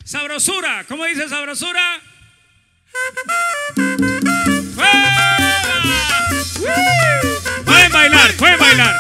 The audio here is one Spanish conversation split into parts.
Sabrosura, ¿cómo dice sabrosura? Pueden bailar, pueden bailar.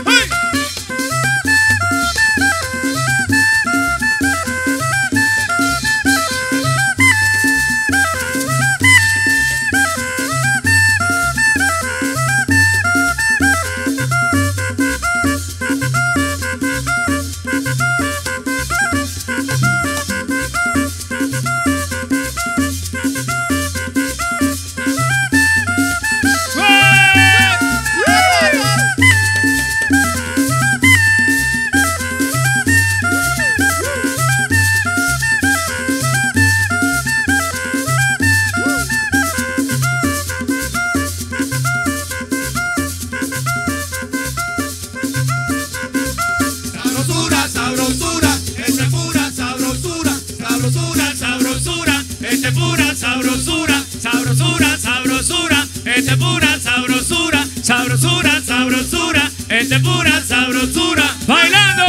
Sabrosura, sabrosura, esta es pura sabrosura. ¡Bailando!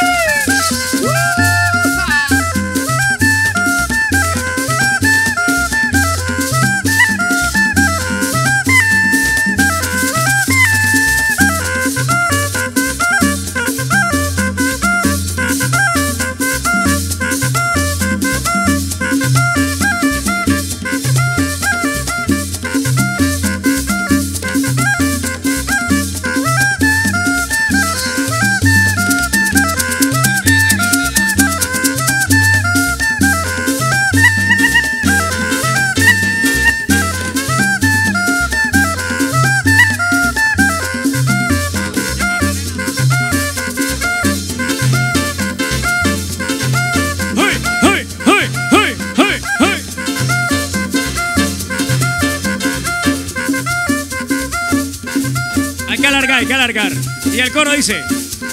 Hay que alargar. Y el coro dice: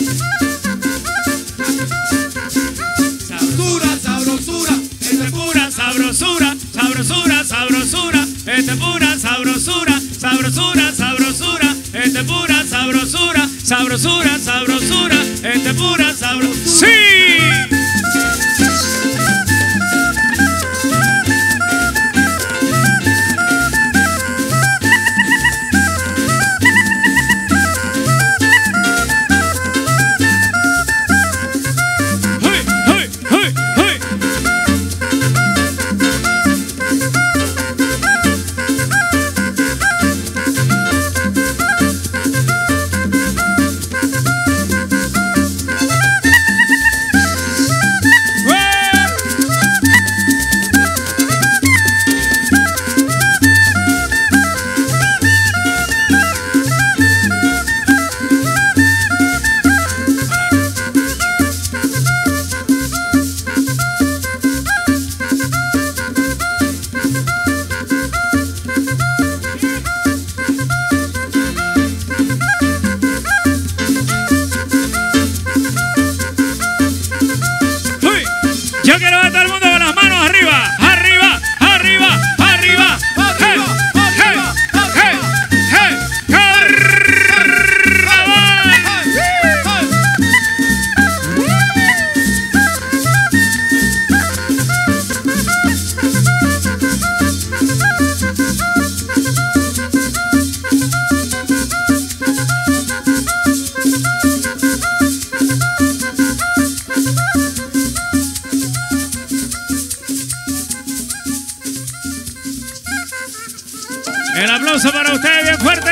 sabrosura, sabrosura, esta es pura sabrosura, sabrosura, sabrosura, esta es pura sabrosura, sabrosura, sabrosura, esta es pura sabrosura, sabrosura, sabrosura, esta es pura sabrosura. ¡Sí! Yo quiero ver a todo el mundo con las manos arriba, arriba, arriba, arriba, hey, hey, hey, hey, El aplauso para ustedes bien fuerte.